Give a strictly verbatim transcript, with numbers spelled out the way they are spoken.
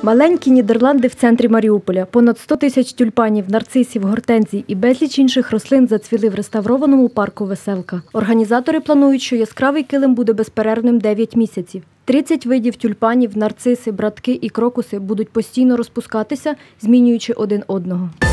Маленькі Нідерланди в центрі Маріуполя. Понад сто тисяч тюльпанів, нарцисів, гортензій і безліч інших рослин зацвіли в реставрованому парку «Веселка». Організатори планують, що яскравий килим буде безперервним дев'ять місяців. тридцять видів тюльпанів, нарциси, братки і крокуси будуть постійно розпускатися, змінюючи один одного.